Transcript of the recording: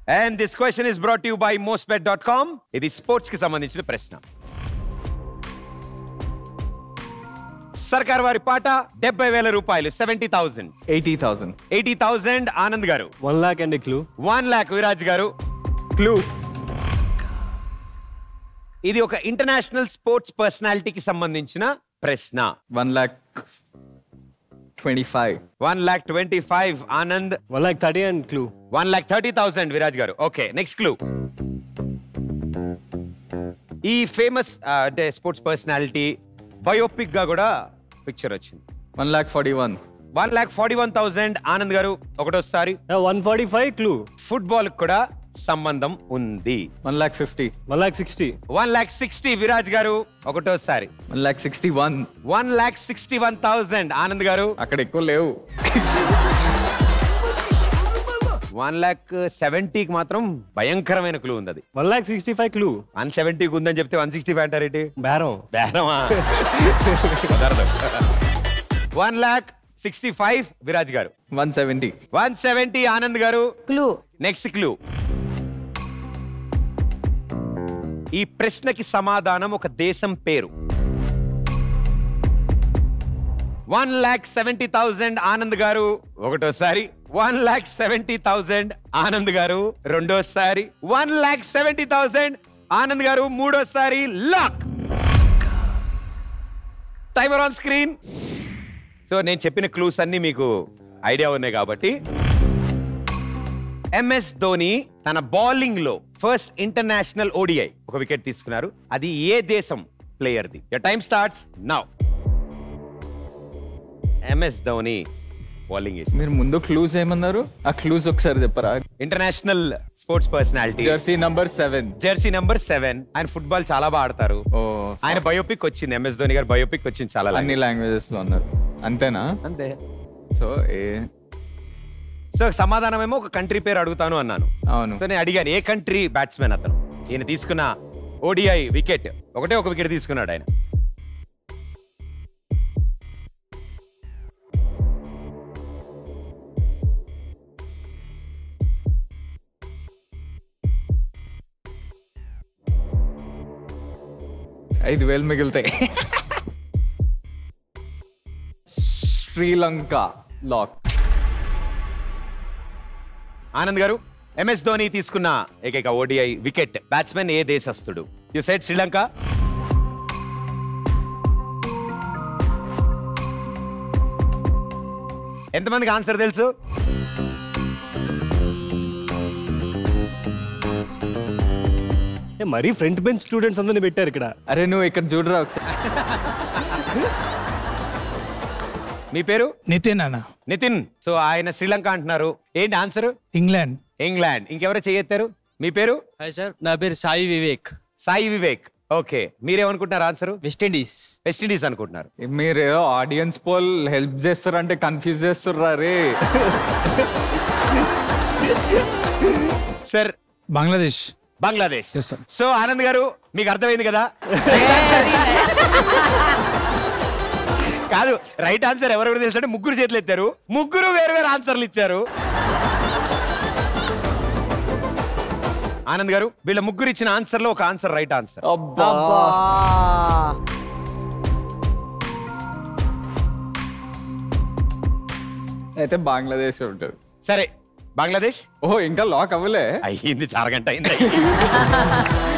And this question is brought to you by mostbet.com. ఇది sports కి సంబంధించిన ప్రశ్న. సర్కార్ వారి పాట 70,000 రూపాయలు 70,000. 80,000. 80,000 ఆనంద్ గారు. 1 lakh and a clue. 1 lakh Viraj గారు. Clue. ఇది ఒక ఇంటర్నేషనల్ స్పోర్ట్స్ పర్సనాలిటీకి సంబంధించిన ప్రశ్న. 1,25,000. 1,25,000 Anand. 1,30,000 and clue. 1,30,000 Viraj garu. Okay, next clue. ఈ ఫేమస్ అంటే స్పోర్ట్స్ పర్సనాలిటీ బయోపిక్ గా కూడా పిక్చర్ వచ్చింది. 1,41,000. 1,41,000 ఆనంద్ గారు. ఒకటోసారి 145 clue. ఫుట్బాల్ కూడా సంబంధం ఉంది. 1,50,000. 1,60,000. 1,60,000 విరాజ్ గారు. ఒకటోసారి 1,61,000. 1,61,000 ఆనంద్ గారు. అక్కడ ఎక్కువ లేవు. 1,70,000కి మాత్రం భయంకరమైన క్లూ ఉంది. అది 1,65,000 clue. 170కి ఉందని చెప్తే 165 అంటారేంటి? బేరం. బేరమా? 1,65,000 విరాజ్ గారు. 170. 170 Anand garu. Clue. Next clue. ఈ ప్రశ్నకి సమాధానం ఒక దేశం పేరు. 1,70,000 ఆనంద్ గారు. ఒకటోసారి 1,70,000 ఆనంద్ గారు. రెండోసారి 1,70,000 ఆనంద్ గారు. మూడోసారి lock. Timer on screen. So నేను చెప్పిన క్లూస్ అన్ని మీకు ఐడియా ఉన్నాయి కాబట్టి MS ధోని తన బౌలింగ్ లో ఫస్ట్ ఇంటర్నేషనల్ ODI ఒక వికెట్ తీసుకున్నారు. అది ఏ దేశం ప్లేయర్ది? Your time starts now. MS Dhoni bowling. మీరు ముందు క్లూస్ ఏమన్నారు? ఆ క్లూస్ ఒకసారి చెప్పరా? International sports personality. Jersey number 7. Jersey number 7. ఆయన ఫుట్బాల్ చాలా బాగా ఆడతారు. ఆయన బయోపిక్ వచ్చింది. MS ధోని గారు బయోపిక్ వచ్చింది. చాలా అన్ని లాంగ్వేజెస్ లో అన్నారు. అంతేనా? అంతే. సో సమాధానం ఏమో ఒక కంట్రీ పేరు అడుగుతాను అన్నాను. అవును. సో నేను అడిగాను ఏ కంట్రీ బ్యాట్స్మెన్ అతను. ఈయన తీసుకున్న ODI వికెట్ ఒకటే ఒక వికెట్ తీసుకున్నాడు ఆయన. $5,000 మిగులుతాయి. శ్రీలంక లాక్. ఆనంద్ గారు, MS ధోని తీసుకున్న ఏకైక ODI వికెట్ బ్యాట్స్మెన్ ఏ దేశస్తుడు? You said Sri Lanka. ఎంతమందికి ఆన్సర్ తెలుసు? మరీ ఫ్రంట్ బెంచ్ స్టూడెంట్స్ అందరిని పెట్టారు ఇక్కడ. అరే నువ్వు ఇక్కడ చూడరా ఒకసారి. మీ పేరు? నితిన్ అన్న. నితిన్. సో ఆయన శ్రీలంక అంటున్నారు. ఏంటి ఆన్సర్? ఇంగ్లాండ్. ఇంగ్లాండ్. ఇంకెవరో చెయ్యెత్తారు. మీ పేరు? హాయ్ సార్, నా పేరు సాయి వివేక్. సాయి వివేక్. ఓకే, మీరేమనుకుంటున్నారు answer? West Indies. West Indies అనుకుంటున్నారు. మీరు ఆడియన్స్ పోల్ హెల్ప్ చేస్తారంటే కన్ఫ్యూజ్ చేస్తుర్రా రే. సార్ బంగ్లాదేశ్. బంగ్లాదేశ్. సో ఆనంద్ గారు మీకు అర్థమైంది కదా? కాదు, రైట్ ఆన్సర్ ఎవరెవరు తెలుసు అంటే ముగ్గురు చేతులు ఎత్తారు. ముగ్గురు వేరు వేరు ఆన్సర్లు ఇచ్చారు. ఆనంద్ గారు, వీళ్ళ ముగ్గురు ఇచ్చిన ఆన్సర్ లో ఒక ఆన్సర్ రైట్ ఆన్సర్. అయితే బంగ్లాదేశ్ ఉంటుంది. సరే, బంగ్లాదేశ్. ఓహో, ఇంకా లాక్ అవ్వలే. అయ్యింది, 4 గంట అయింది.